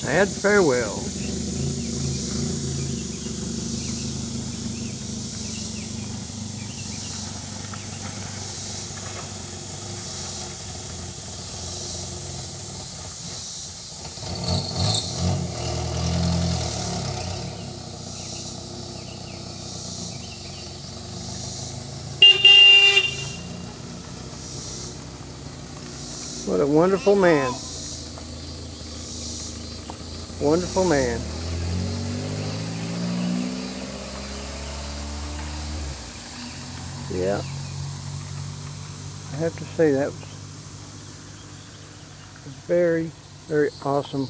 sad farewell. What a wonderful man. Wonderful man. Yeah. I have to say that was a very, very awesome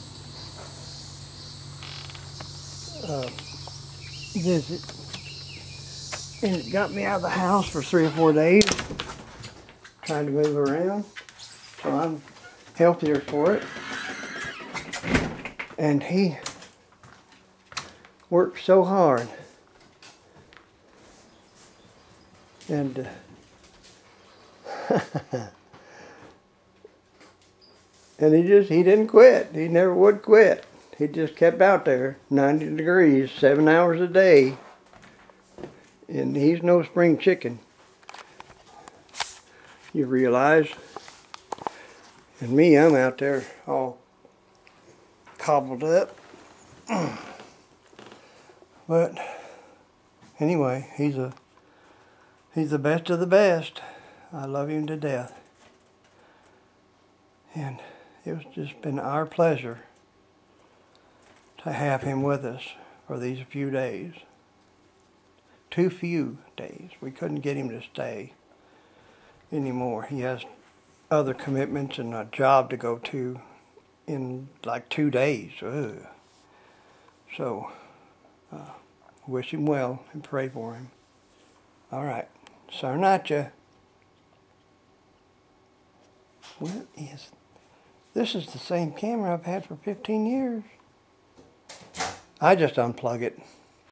visit. And it got me out of the house for 3 or 4 days. Trying to move around. So I'm healthier for it. And he worked so hard. And and he didn't quit. He never would quit. He just kept out there, 90 degrees, 7 hours a day. And he's no spring chicken. You realize. And me, I'm out there all cobbled up. But anyway, he's the best of the best. I love him to death. And it's just been our pleasure to have him with us for these few days. Too few days. We couldn't get him to stay anymore. He has other commitments and a job to go to in like 2 days. Ugh. So, wish him well and pray for him. All right. Sarnacha. What is... This is the same camera I've had for 15 years. I just unplug it.